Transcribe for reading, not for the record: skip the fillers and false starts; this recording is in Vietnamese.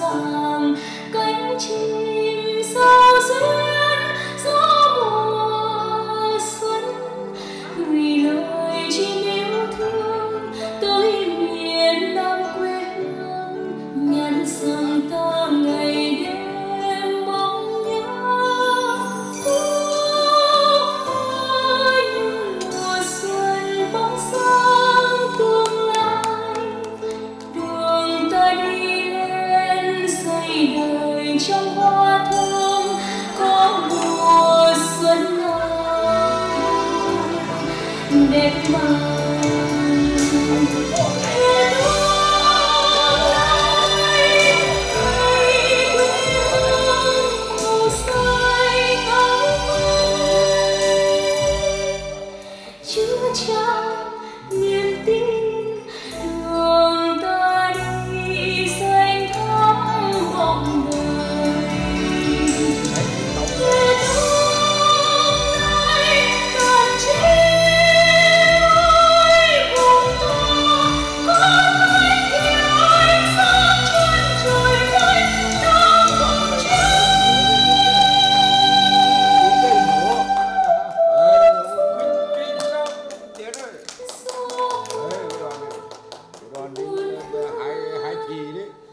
ràng cánh chim sao duyên gió mùa xuân gửi lời chim yêu thương tới miền Nam quê hương nhắn rằng ta ngày đêm mong nhớ. Như mùa xuân bóng sáng tương lai đường ta đi lên xây đời trong hoa thơm có mùa xuân nào đẹp vàng. Chứa trao niềm tin đường ta đi xanh thắm vòng đời. Về đông nay cạn chim ơi vùng ta có mái kia ánh sáng trên trời với ta cùng Còn đi hai chị đấy